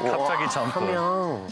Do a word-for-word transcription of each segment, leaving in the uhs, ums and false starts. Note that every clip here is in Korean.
갑자기 점프. 함양.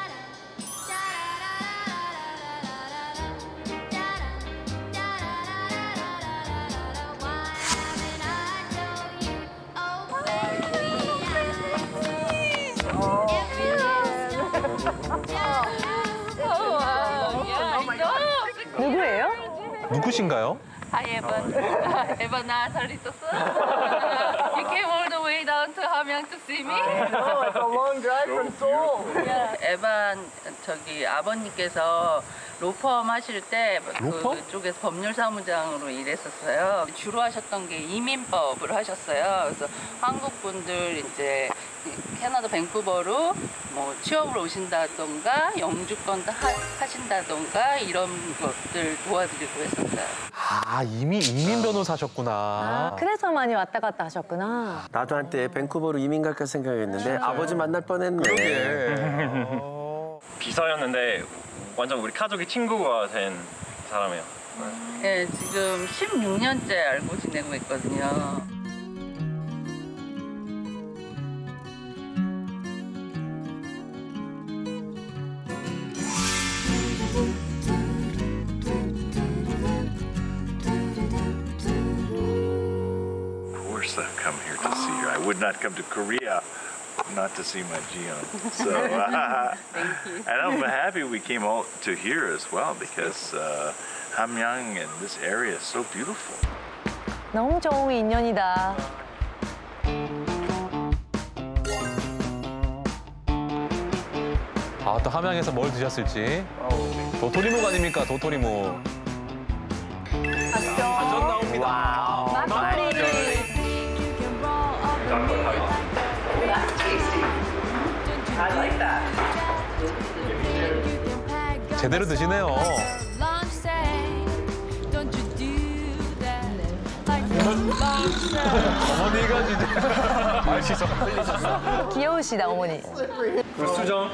누구예요? 누구신가요? Hi, Evan. Evan, 나 잘 있었어? You came all the way down to 함양 to see me? I know, it's a long drive from Seoul. Yeah. 에반 저기 아버님께서 로펌 하실 때 로펌? 그쪽에서 법률사무장으로 일했었어요. 주로 하셨던 게 이민법을 하셨어요. 그래서 한국 분들 이제 캐나다 밴쿠버로 뭐 취업을 오신다던가 영주권 하, 하신다던가 이런 것들 도와드리고 했었어요. 아, 이미 이민 변호사셨구나. 아, 그래서 많이 왔다 갔다 하셨구나. 나도 한때 밴쿠버로 이민 갈까 생각했는데 아버지 만날 뻔했네. 비서였는데 완전 우리 가족이 친구가 된 사람이에요. 네, 지금 십육 년째 알고 지내고 있거든요. Of course I've come here to see her. I would not come to Korea not to see my Jiyeon. So, uh, and I'm happy we came all to here as well because uh, Hamyang and this area is so beautiful. 너무 좋은 인연이다. 아, 또 함양에서 뭘 드셨을지. 도토리묵 아닙니까, 도토리묵. 봤죠? 완전 나옵니다. 막걸리. 제대로 드시네요. 어머니가 진짜 맛있어. 귀여우시다, 어머니. 수정.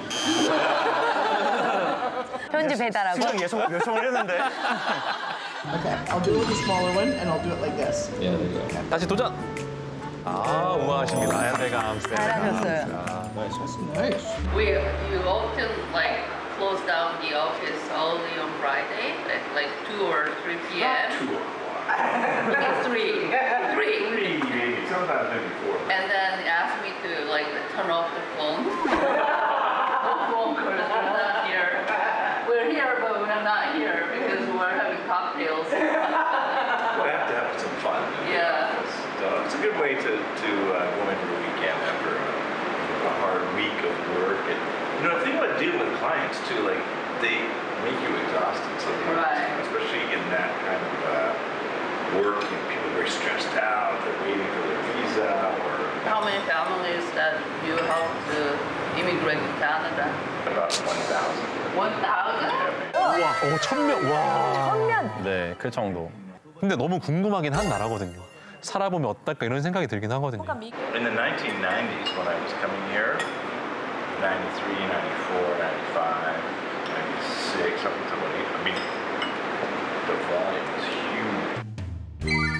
편지 배달하고. 수정 예송, 요청을 했는데. Okay, I'll do it with the smaller one, and I'll do it like this. Yeah, there you go. 다시 도전. 아, 우아하십니다. 아야대감. 잘하셨어요. Nice. We you often like close down the office only on Friday at like two or three p m. It's three, three. Three, maybe, sometimes maybe four. And then ask me to like turn off the phone. No phone calls. We're not here. We're here, but we're not here because we're having cocktails. We have to have some fun. Yeah. So it's a good way to, to uh, go into the weekend after a, a hard week of work. And you know, the thing about dealing with clients too, like they make you exhausted sometimes, Right. especially in that kind of uh, work. You know, people are very stressed out. They're waiting for their visa or How many families that you help to immigrate to Canada? about one thousand. One thousand? 와, 오, 천 명. 와. 천면. 네, 그 정도. 근데 너무 궁금하긴 한 나라거든요. 살아보면 어떨까 이런 생각이 들긴 하거든요. In the nineteen nineties, when I was coming here, ninety-three, ninety-four, ninety-five, ninety-six, up until eight, I mean, the volume was huge.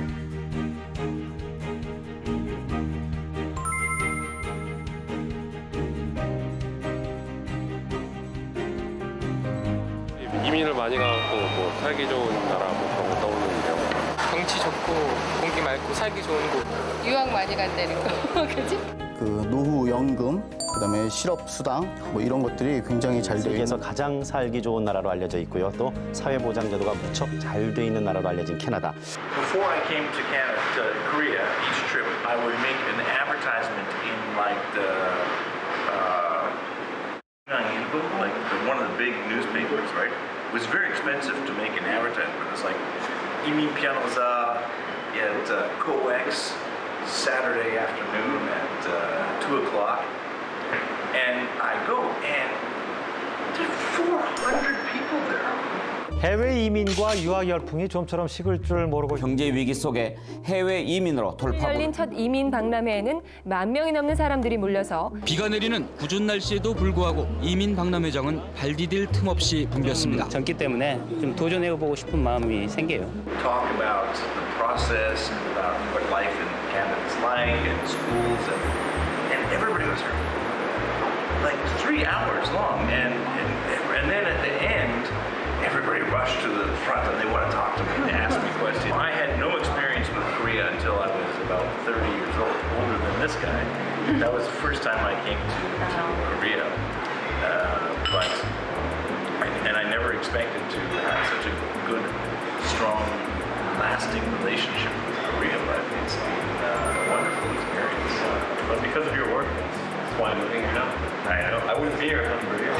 이민을 많이 가고 뭐 살기 좋은 나라 뭐 그런 거 떠오르는데요. 경치 좋고 공기 맑고 살기 좋은 곳. 유학 많이 간다는 거, 그지? 그 노후 연금, 그다음에 실업 수당 뭐 이런 것들이 굉장히 잘 되어 세계에서 있는 가장 살기 좋은 나라로 알려져 있고요. 또 사회 보장 제도가 무척 잘 돼 있는 나라로 알려진 캐나다. Before I came to Canada, to Korea, each trip, I would make an advertisement in like the, uh, like the, one of the big newspapers, right? It was very expensive to make an advertisement. It's like 이민 변호사 at uh, COEX Saturday afternoon at uh, two o'clock, and I go and there's four hundred people there. 해외 이민과 유학 열풍이 좀처럼 식을 줄 모르고 경제 위기 속에 해외 이민으로 돌파구. 열린 첫 이민 박람회에는 만 명이 넘는 사람들이 몰려서 비가 내리는 궂은 날씨에도 불구하고 이민 박람회장은 발 디딜 틈 없이 붐볐습니다. 젊기 때문에 좀 도전해보고 싶은 마음이 생겨요. Talk about the process and about what life in Canada is like and schools and, and everybody was here. like three hours long, and, and and then at the end, everybody rushed to the front and they want to talk to me and ask me questions. I had no experience with Korea until I was about thirty years old, older than this guy. That was the first time I came to, to Korea, uh, but and I never expected to have such a good, strong, lasting relationship with Korea, but it's been uh, a wonderful experience. But because of your work, that's why I'm living here now. I know. I wouldn't be here if I'm Korea.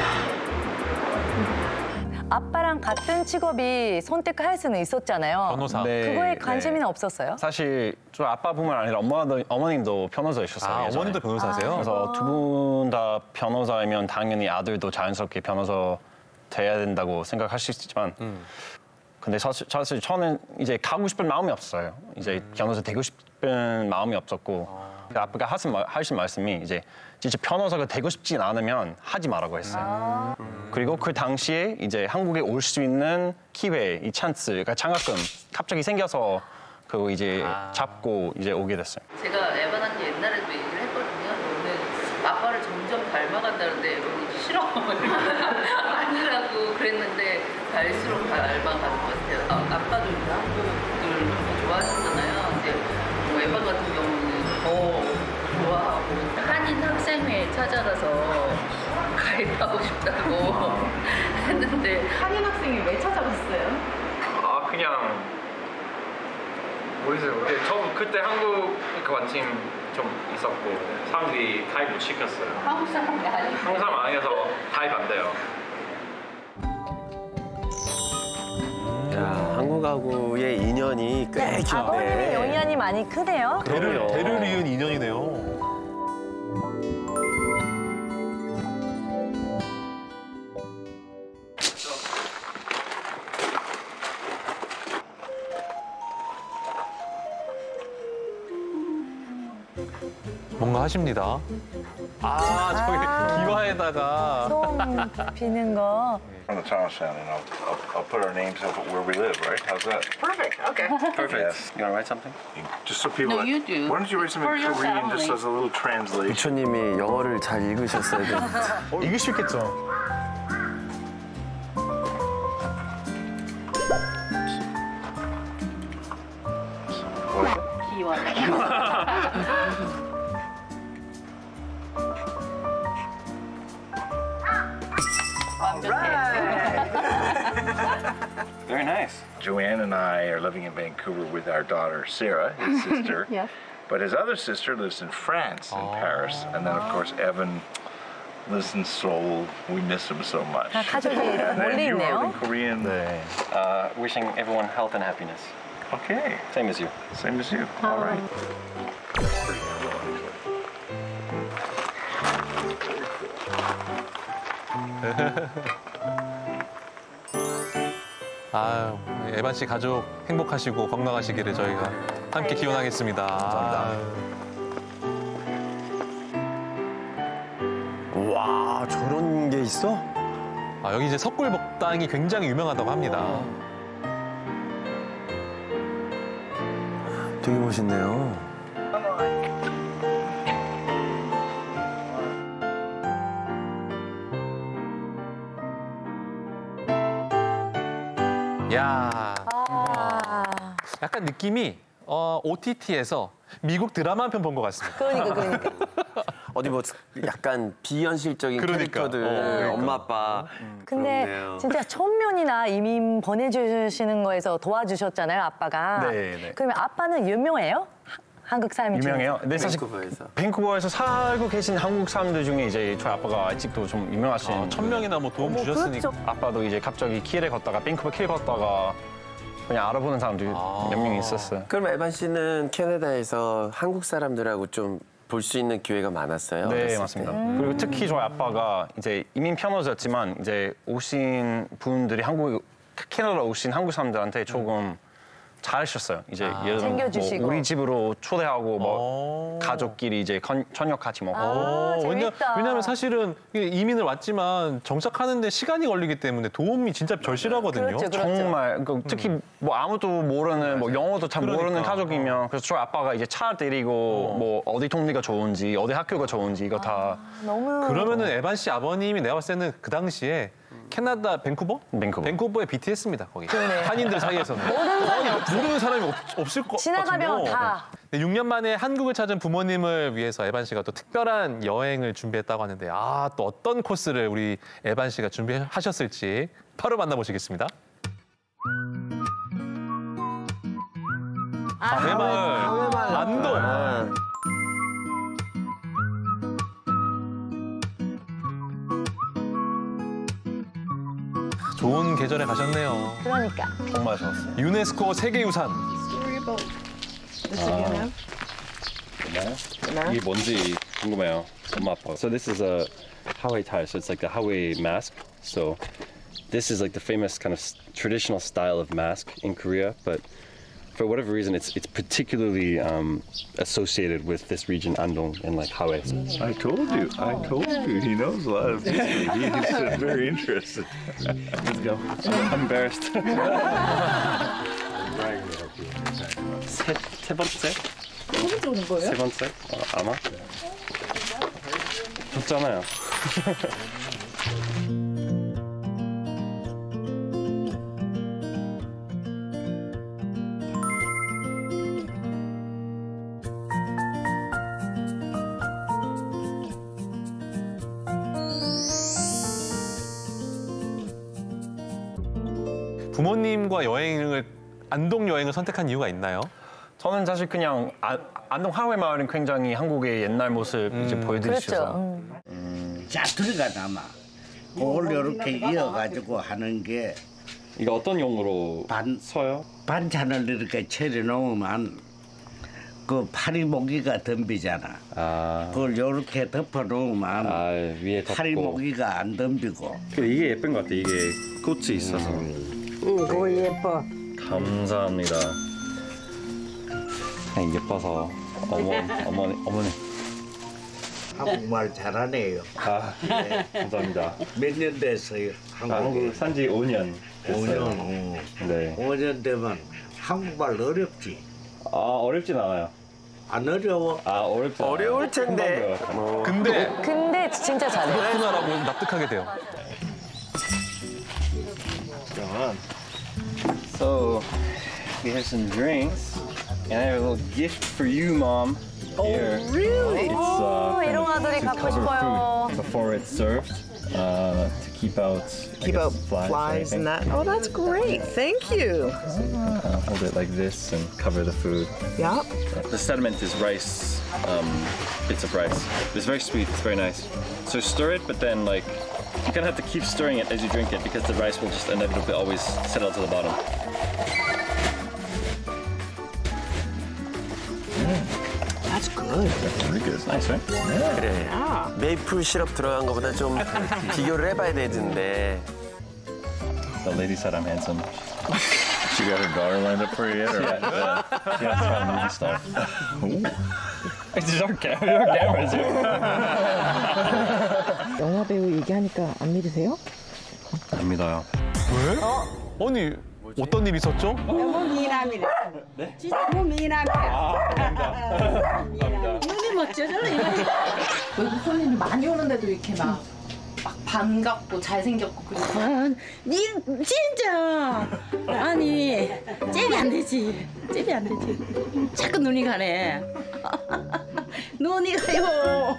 아빠랑 같은 직업이 선택할 수는 있었잖아요. 변호사. 그거에 관심이는 없었어요? 사실 저 아빠뿐만 아니라 엄마도, 어머님도 변호사이셨어요. 아, 예전에. 어머님도 변호사세요? 그래서 두 분 다 변호사이면 당연히 아들도 자연스럽게 변호사 돼야 된다고 생각할 수 있지만 음. 근데 사실, 사실 저는 이제 가고 싶은 마음이 없어요. 이제 음. 변호사 되고 싶은 마음이 없었고 아. 아빠가 하신, 말, 하신 말씀이 이제 진짜 변호사가 되고 싶진 않으면 하지 말라고 했어요. 아. 음. 그리고 그 당시에 이제 한국에 올 수 있는 기회, 이 찬스, 그러니까 장학금 갑자기 생겨서 그거 이제 아. 잡고 이제 오게 됐어요. 제가 에반한테 옛날에도 얘기를 했거든요. 너는 아빠를 점점 닮아간다는데 에반이 싫어. 아니라고 그랬는데 갈수록 닮아가는 것 같아요. 아, 아빠도 이제 한국을 너무 좋아하셨잖아요. 근데 뭐 에반 같은 경우는 더 좋아하고 한인 학생회에 찾아가서 가입하고 싶다고 했는데 한인 학생이 왜 찾아갔어요? 아 그냥 모르겠어요. 근데 처음 그때 한국 그 관심 좀 있었고 사람들이 가입 못 시켰어요. 한국 사람이 아니고 한국 사람 아니어서 가입 안 돼요. 야, 한국하고의 인연이 꽤 깊네. 아버님이 영향이 많이 크네요. 대를, 대를 이은 인연이네요. 뭔가 하십니다. 아, 저기 아. 기와에다가. 소음 비는 거. From the town sound, and I'll, I'll, I'll put our names up where we live, right? How's that? Perfect. Okay. Perfect. Yes. You want to write something? Just so people. No, you do. Why don't you write something For your Korean just family. as a little translation? 부처님이 영어를 잘 읽으셨어야 되는데. 어, 이게 쉽겠죠. 기와. Very nice. Joanne and I are living in Vancouver with our daughter Sarah, his sister. Yes. But his other sister lives in France, in Paris, and then of course Evan lives in Seoul. We miss him so much. 다 가족이 And then 멀리 you are 있네요. in Korean. 네. Uh, wishing everyone health and happiness. Okay. Same as you. Same as you. All right. 아유, 에반 씨 가족 행복하시고 건강하시기를 저희가 함께 기원하겠습니다. 감사합니다. 와, 저런 게 있어? 아, 여기 이제 석굴복당이 굉장히 유명하다고 합니다. 되게 멋있네요. 야, 아. 약간 느낌이 어, 오티티에서 미국 드라마 한 편 본 것 같습니다. 그러니까, 그러니까. 어디 뭐 약간 비현실적인 그러니까. 캐릭터들, 어, 그러니까. 엄마 아빠. 근데 그렇네요. 진짜 천면이나 이민 보내주시는 거에서 도와주셨잖아요, 아빠가. 네, 네. 그러면 아빠는 유명해요? 하- 한국 사람 중에? 유명해요. 근데 사실 밴쿠버에서. 밴쿠버에서 살고 계신 한국 사람들 중에 이제 저희 아빠가 아직도 좀 유명하신. 아, 천 명이나 뭐 도움 어머, 주셨으니까. 그렇죠. 아빠도 이제 갑자기 길에 걷다가 밴쿠버 길 걷다가 그냥 알아보는 사람들이 아. 몇 명 있었어요. 그럼 에반 씨는 캐나다에서 한국 사람들하고 좀 볼 수 있는 기회가 많았어요? 네, 어렸을 맞습니다. 때? 그리고 특히 저희 아빠가 이제 이민 편호였지만 이제 오신 분들이 한국 캐나다 오신 한국 사람들한테 조금 잘하셨어요. 이제 예를 들어 챙겨주시고. 뭐 우리 집으로 초대하고 뭐 가족끼리 이제 건- 저녁 같이 먹고. 아, 왜냐, 재밌다. 왜냐하면 사실은 이게 이민을 왔지만 정착하는데 시간이 걸리기 때문에 도움이 진짜 절실하거든요. 그렇죠, 그렇죠. 정말 그 특히 뭐 아무도 모르는 뭐 영어도 잘 모르는 그러니까. 가족이면 그래서 저희 아빠가 이제 차 데리고 뭐 어디 동네가 좋은지 어디 학교가 좋은지 이거 다 너무. 그러면은 에반 씨 아버님이 내가 봤을 때는 그 당시에 캐나다 밴쿠버? 밴쿠버. 밴쿠버의 비티에스입니다, 거기. 그러네. 한인들 사이에서는. 모르는 사람이 거기 모르는 사람이 없, 없을 것 지나가면 같은데. 다. 육 년 만에 한국을 찾은 부모님을 위해서 에반 씨가 또 특별한 여행을 준비했다고 하는데 아, 또 어떤 코스를 우리 에반 씨가 준비하셨을지 바로 만나보시겠습니다. 강해마을, 안동. 좋은 계절에 가셨네요. 그러니까. 정말 좋았어요. 유네스코 세계유산. 이게 뭔지 궁금해요. 엄마 아빠. So this is a Hawaii tie. So it's like the Hawaii mask. So this is like the famous kind of s- traditional style of mask in Korea, but for whatever reason, it's it's particularly um, associated with this region, Andong, and like Hawaii. I told you. I told you. He knows a lot of history. He's uh, very interested. Let's go. I'm embarrassed. 세, 세 번째? 세 번째 오는 거예요? 세 번째? 어, 아마? 좋잖아요. 부모님과 여행을 안동 여행을 선택한 이유가 있나요? 저는 사실 그냥 아, 안동 하회 마을은 굉장히 한국의 옛날 모습 이제 보여드리셔서 그렇죠. 자 들어가 남아. 그걸 이렇게 이어가지고 하는 게 이거 어떤 용으로 반, 써요? 반찬을 이렇게 차려놓으면 그 파리모기가 덤비잖아. 아, 그걸 이렇게 덮어놓으면 아 위에 덮고. 파리모기가 안 덤비고. 근데 이게 예쁜 것 같아. 이게 꽃이 있어서. 응, 그거 예뻐. 감사합니다. 그냥 예뻐서 어머 어머니 어머니. 한국말 잘하네요. 아 네. 감사합니다. 몇 년 됐어요? 아, 한국 산지 오 년 오 됐어요. 년. 어. 네. 오 년 되면 한국말 어렵지? 아 어렵진 않아요. 안 어려워? 아 어렵지 않아요. 어려울 텐데. 뭐. 근데 근데 진짜 잘해. 그렇구나라고 납득하게 돼요. So we have some drinks, and I have a little gift for you, Mom. Here. really? It's uh, 오, kind 이런 of 아들이 to 갖고 cover 싶어요. food before it's served, uh, to keep out I Keep guess, out flies, or flies and anything. that. Oh, that's great. Thank you. Uh, hold it like this and cover the food. Yep. The sediment is rice, um, bits of rice. It's very sweet. It's very nice. So stir it, but then like you kind of have to keep stirring it as you drink it because the rice will just inevitably always settle to the bottom. That's good. That's really good. Nice, right? 그래. 메이플 시럽 들어간 것보다 좀 비교를 해봐야 되는데. The lady said I'm handsome. She got her daughter lined up for you yet? Or? Yeah, she has to try movie star. It's our camera. Our cameras here. 영화 배우 얘기하니까 안 믿으세요? 안 믿어요. 왜? 아니 어떤 일 있었죠? 너무 미남이래. 네? 진짜 너무 미남이야. 아, 감사합니다. 눈이 멋져져. 외국 손님이 많이 오는데도 이렇게 막, 막 반갑고 잘생겼고 그리고 아, 니 진짜 아니 잽이 안 되지. 잽이 안 되지. 자꾸 눈이 가네. 눈이 가요.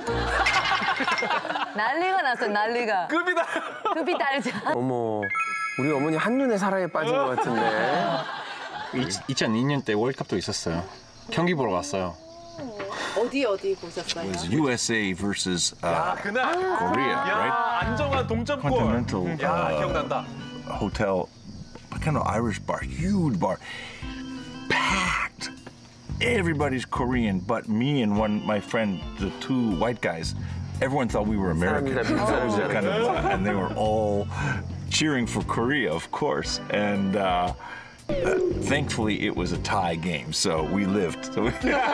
난리가 났어, 난리가. 급이다. 급이 다르지. 어머, 우리 어머니 한눈에 사랑에 빠진 것 같은데. 이천이 년때 월드컵도 있었어요. 경기 보러 갔어요. 어디 어디 보셨어요? It was U S A versus uh, 그날 Korea, 야, right? 안정환 동점골. Continental. 야, uh, 기억난다. Hotel, kind of Irish bar, huge bar, packed. Everybody's Korean, but me and one my friend, the two white guys. Everyone thought we were American. So it was kind of, and they were all cheering for Korea, of course. And uh, Uh, thankfully, it was a tie game, so we lived. So we...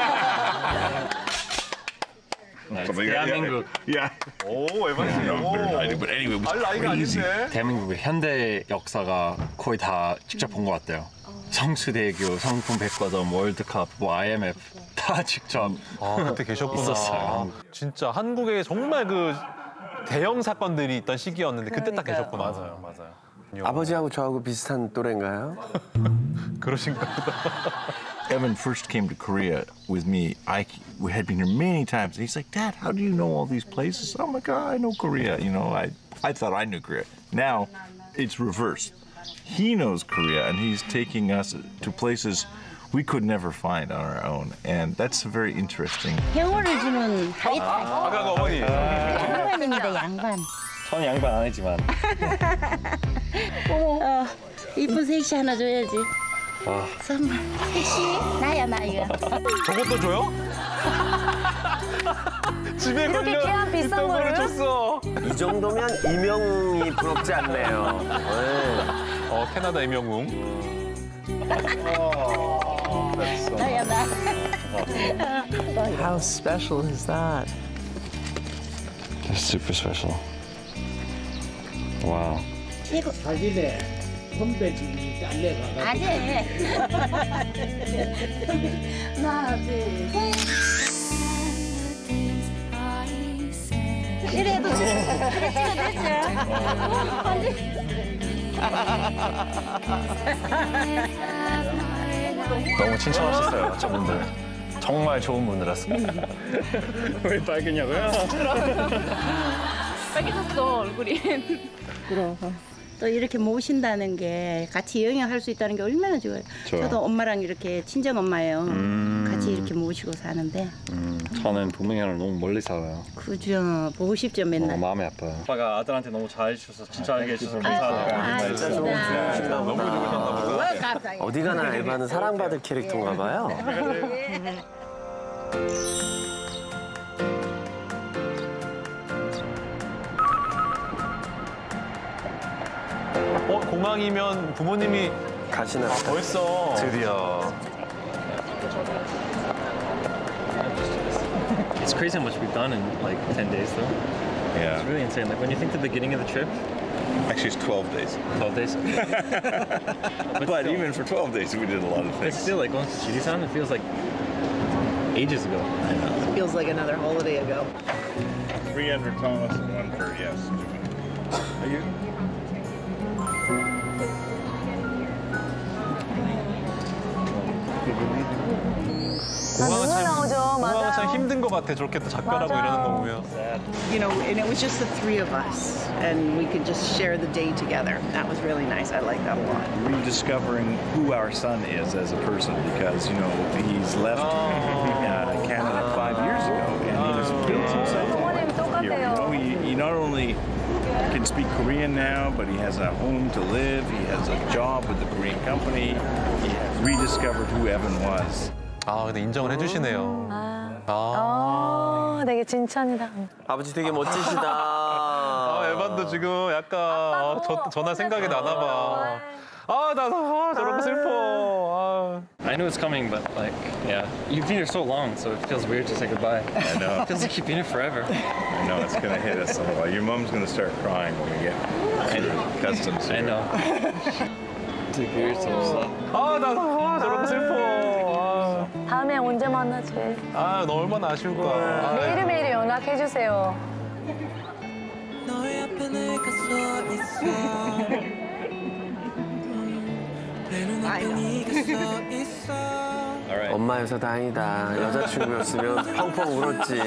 대한민국. Yeah. 오, 에반씨. But anyway, it was 알 나이가 crazy. 아닌데. 대한민국의 현대 역사가 거의 다 직접 본 것 같아요. 성수대교, 성품 백화점, 월드컵, 뭐 아이엠에프 다 직접 아, 그때 계셨구나. 있었어요. 진짜 한국에 정말 그 대형 사건들이 있던 시기였는데 그때 딱 계셨구나. 맞아요, 맞아요. 아버지하고 저하고 비슷한 또래인가요? 그러신가 보다. Evan first came to Korea with me. I we had been here many times. He's like, Dad, how do you know all these places? I'm like, oh, I know Korea. You know, I I thought I knew Korea. Now, it's reversed. He knows Korea, and he's taking us to places we could never find on our own, and that's very interesting. 행운을 주는 하리. 아, 아까 그 어머니. 양반입니다, 양반. 저는 양반 아니지만. 어, 이쁜 색시 하나 줘야지. 와. 선물. 색시 나야 나 이거. 저것도 줘요? 집에 걸려 귀한 비싼 있던 거를 거를? 줬어. 이 정도면 이명웅이 부럽지 않네요. 네. 어, 캐나다 이명웅. 나야 나. How special is that? That's super special. Wow. 이거. 자기네 선배님이 딸내가. 아재. 하나, 둘, 셋. 이래도 찍어냈죠. 너무 친절하셨어요, 저분들. 정말 좋은 분들이었습니다. 왜 빨개냐고요? 빨개졌어 얼굴이. 그럼 또 이렇게 모신다는 게 같이 여행할 수 있다는 게 얼마나 좋아요. 좋아요. 저도 엄마랑 이렇게 친정 엄마예요. 음. 같이 이렇게 모시고 사는데. 음, 저는 부모님이랑 너무 멀리 살아요. 그죠. 보고 싶죠 맨날. 어, 마음이 아파요. 아빠가 아들한테 너무 잘해주셔서 친절하게 해주셔서 아, 감사하네요. 진짜 좋은 분이시다. 너무 좋으셨나 보다. 갑자기. 어디 가나 에바는 사랑받을 캐릭터인가 봐요. 어, 공항이면 부모님이 가시나 보다. 벌써 드디어. It's crazy how much we've done in like ten days though. Yeah. It's really insane. Like when you think the beginning of the trip, Actually, it's twelve days. twelve days. But, still. even for twelve days, we did a lot of It's things. still like going to Chirisan, it feels like ages ago. Feels like another holiday ago. three hundred Thomas and one for yes. Are you? 공항은 눈물 나오죠. 공항은 참 맞아요. 힘든 것 같아. 저렇게 또 작별하고 맞아요. 이러는 거 보면. You know, and it was just the three of us, and we could just share the day together. That was really nice. I like that a lot. Rediscovering who our son is as a person, because you know he's left uh, Canada five years ago, and he's built himself 부모님 here. You know, 똑같아요. he, he not only can speak Korean now, but he has a home to live. He has a job with the Korean company. He has rediscovered who Evan was. 아, 근데 인정을 해주시네요. 아, 아. 어, 되게 칭찬이다. 아버지 되게 멋지시다. 아, 에반도 지금 약간 저, 전화 생각이 나나 봐. 아, 나 아, 저런 거 슬퍼. 아. I knew it's coming, but like, yeah, you've been here so long, so it feels weird to say goodbye. I know. It feels like you've been here forever. I know it's gonna hit us a little. Your mom's gonna start crying when we get accustomed to it. I know. 되게 weird to 아, 나 아, 저런 거 슬퍼. 아, 다음에 언제 만나지? 아, 너 얼마나 아쉬울까. 아, 매일매일 연락해주세요. 엄마여서 다행이다. 여자친구였으면 펑펑 울었지.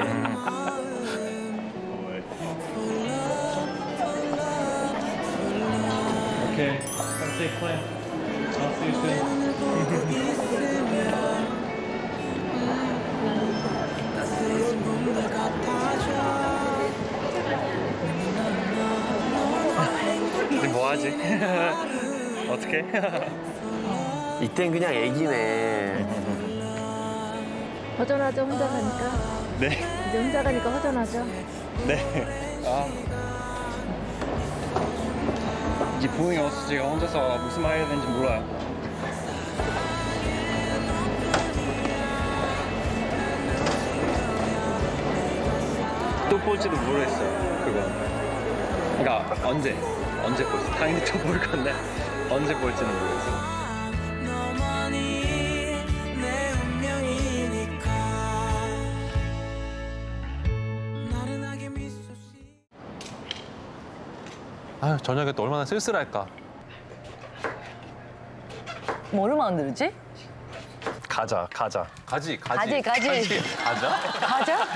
Okay, have a safe flight. I'll see you soon. 이제 뭐 하지? 어떻게? 이땐 그냥 애기네. 허전하죠 혼자 가니까. 네. 이제 혼자 가니까 허전하죠. 네. 아. 이제 부모님 없이 제가 혼자서 무슨 말 해야 되는지 몰라요. 또 볼지도 모르겠어요. 그건. 그러니까 언제 언제 볼지 당연히 또 볼 건데 언제 볼지는 모르겠어요. 아유, 저녁에 또 얼마나 쓸쓸할까. 뭐를 만들지? 가자, 가자. 가지, 가지. 가지, 가지. 가지. 가자? 가자?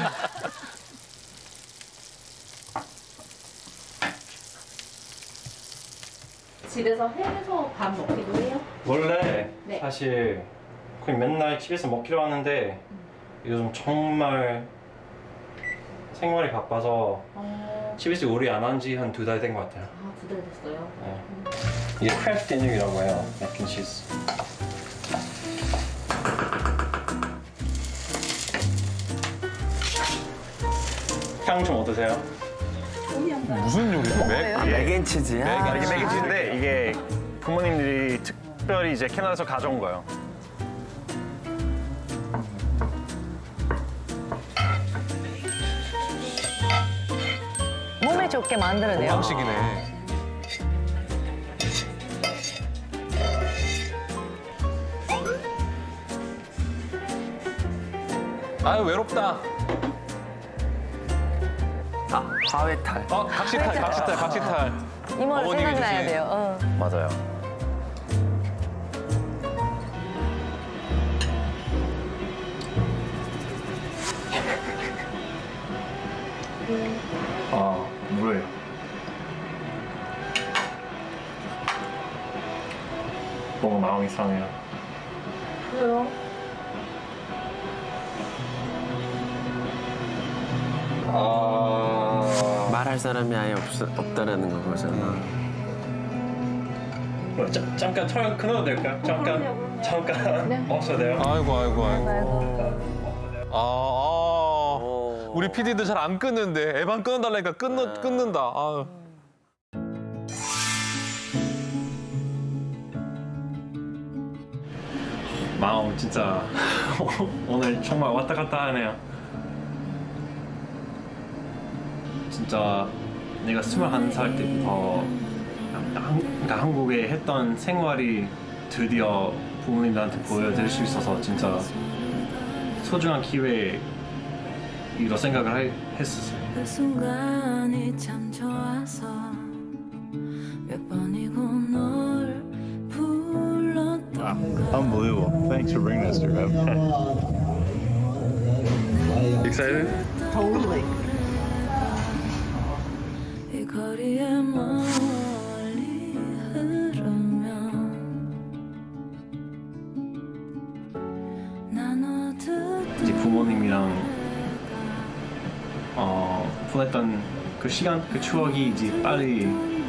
집에서 해서 밥 먹기도 해요? 원래 네. 사실 거의 맨날 집에서 먹기로 하는데 요즘 정말 생활이 바빠서 어... 집에서 요리 안 한 지 한 두 달 된 것 같아요. 아, 두 달 됐어요? 네. 이게 크래프트 디너라고 해요. 맥앤치즈. 향 좀 어떠세요? 무슨 요리죠? 맥- 맥앤치즈야? 이게 맥앤치즈인데 이게 부모님들이 특별히 이제 캐나다에서 가져온 거예요. 몸에 좋게 만들어내요. 건강식이네. 아유, 외롭다. 아, 하회탈. 어, 각시탈, 각시탈, 각시탈. 이모를 어머님이 생각나야 주신. 돼요. 어. 맞아요. 아, 물을. 너무 마음이 상해요. 왜요? 아... 말할 사람이 아예 없, 없다라는 거잖아. 뭐, 자, 잠깐 털 끊어도 될까요? 잠깐, 잠깐. 없어도 돼요? 아이고, 아이고, 아이고. 아, 아. 우리 피디도 잘 안 끊는데 에반 끊어달라니까 끊는, 끊는다. 아유. 마음 진짜 오늘 정말 왔다 갔다 하네요. 진짜 내가 스물한 살 때부터 한, 그러니까 한국에 했던 생활이 드디어 부모님들한테 보여드릴 수 있어서 진짜 소중한 기회로 생각을 할, 했었어요. 그 순간이 참 좋아서 몇 번이고 널 불렀던 걸. Unbelievable. Thanks for bringing us to Rev. Excited? Totally. 이 거리에 멀리 흐르면 나눠듣던 이제 부모님이랑 어, 보냈던 그 시간, 그 추억이 이제 빨리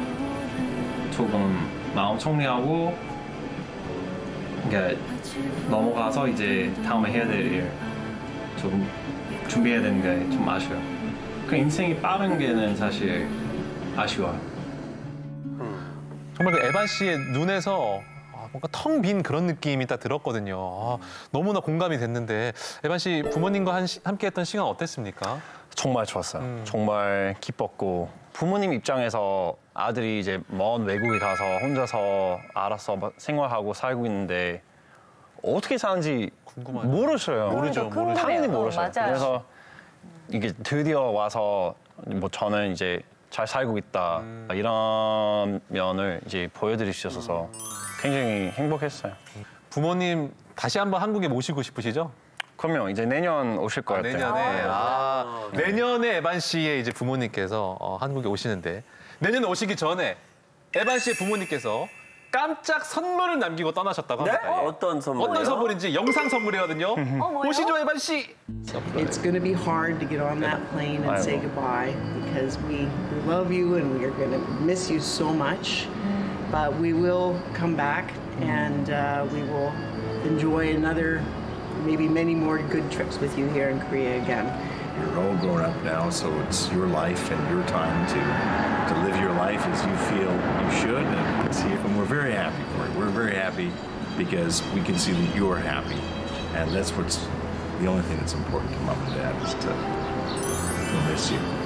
조금 마음 정리하고 그러니까 넘어가서 이제 다음에 해야 될 일 좀 준비해야 되는 게 좀 아쉬워요. 그 인생이 빠른 게는 사실 아쉬워요. 정말 그 에반 씨의 눈에서 아, 뭔가 텅 빈 그런 느낌이 딱 들었거든요. 아, 너무나 공감이 됐는데 에반 씨 부모님과 한 시, 함께했던 시간 어땠습니까? 정말 좋았어요. 음. 정말 기뻤고 부모님 입장에서 아들이 이제 먼 외국에 가서 혼자서 알아서 생활하고 살고 있는데 어떻게 사는지 궁금하죠. 모르셔요. 모르죠, 모르죠. 당연히 어, 모르셔요. 맞아요. 그래서 이게 드디어 와서 뭐 저는 이제 잘 살고 있다 음. 이런 면을 이제 보여드릴 수 있어서 굉장히 행복했어요. 부모님 다시 한번 한국에 모시고 싶으시죠? 그럼요. 이제 내년 오실 것 아, 같아요. 내년에 아, 내년에 에반 씨의 이제 부모님께서 어, 한국에 오시는데 내년에 오시기 전에 에반 씨의 부모님께서 깜짝 선물을 남기고 떠나셨다고 합니다. 네? 어떤 선물이요? 어떤 선물인지 영상 선물이거든요. 보시죠, 에반 씨. It's going to be hard to get on that plane and say goodbye because we love you and we are going to miss you so much. But we will come back and uh, we will enjoy another, maybe many more good trips with you here in Korea again. You're all grown up now, so it's your life and your time to to live your life as you feel you should and see it. And we're very happy for it. We're very happy because we can see that you're happy, and that's what's the only thing that's important to mom and dad is to we'll miss you.